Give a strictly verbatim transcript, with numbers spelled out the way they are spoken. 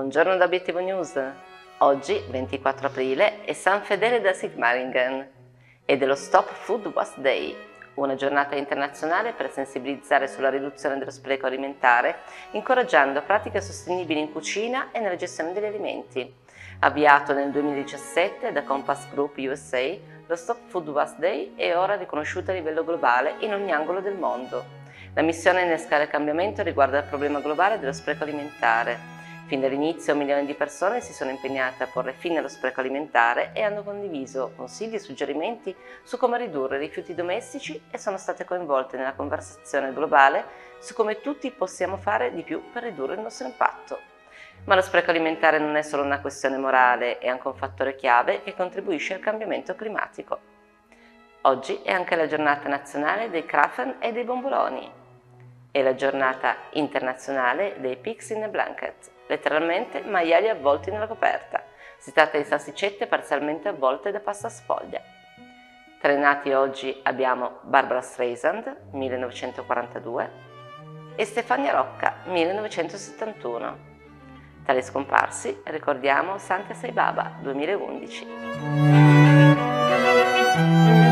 Buongiorno da Obiettivo News. Oggi, ventiquattro aprile, è San Fedele da Sigmaringen e dello Stop Food Waste Day, una giornata internazionale per sensibilizzare sulla riduzione dello spreco alimentare, incoraggiando pratiche sostenibili in cucina e nella gestione degli alimenti. Avviato nel duemiladiciassette da Compass Group U S A, lo Stop Food Waste Day è ora riconosciuto a livello globale in ogni angolo del mondo. La missione innescare il cambiamento riguarda il problema globale dello spreco alimentare. Fin dall'inizio milioni di persone si sono impegnate a porre fine allo spreco alimentare e hanno condiviso consigli e suggerimenti su come ridurre i rifiuti domestici e sono state coinvolte nella conversazione globale su come tutti possiamo fare di più per ridurre il nostro impatto. Ma lo spreco alimentare non è solo una questione morale, è anche un fattore chiave che contribuisce al cambiamento climatico. Oggi è anche la giornata nazionale dei Krafen e dei bomboloni. È la giornata internazionale dei Pigs in a Blanket, letteralmente maiali avvolti nella coperta. Si tratta di salsicette parzialmente avvolte da pasta sfoglia. Tra i nati oggi abbiamo Barbra Streisand, millenovecentoquarantadue, e Stefania Rocca, millenovecentosettantuno. Tra i scomparsi ricordiamo Santia Sai Baba, duemilaundici.